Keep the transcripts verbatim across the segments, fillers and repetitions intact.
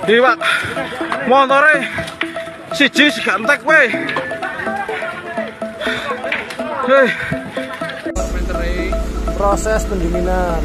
Diwak motore siji sigantek we. Hei. Proses pendinginan.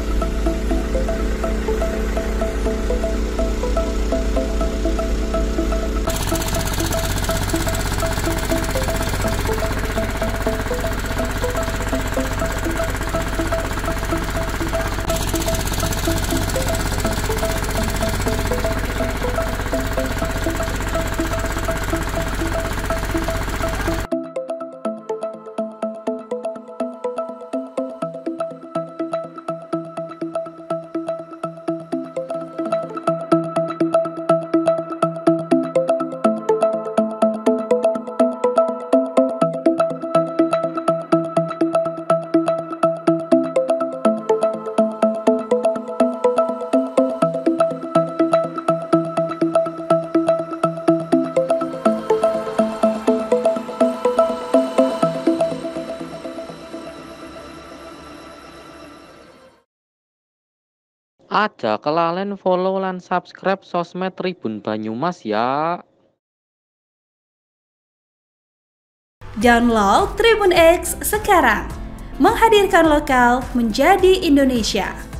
Aja kelalen follow lan subscribe sosmed Tribun Banyumas ya. Download Tribun X sekarang, menghadirkan lokal menjadi Indonesia.